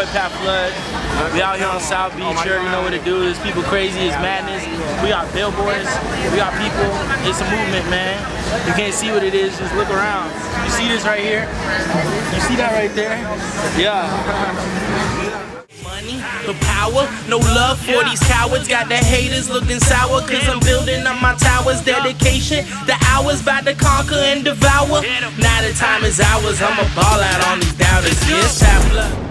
boy Pat Flood. We out here on South Beach. You already know what to do. There's people crazy. It's madness. We got billboards. We got people. It's a movement, man. You can't see what it is. Just look around. You see this right here? You see that right there? Yeah. Money, the power, no love for these cowards. Got the haters looking sour, cause I'm building up my towers. Dedication, the hours about to conquer and devour. Now the time is ours, I'ma ball out on these doubters. Yes, Pat Flood.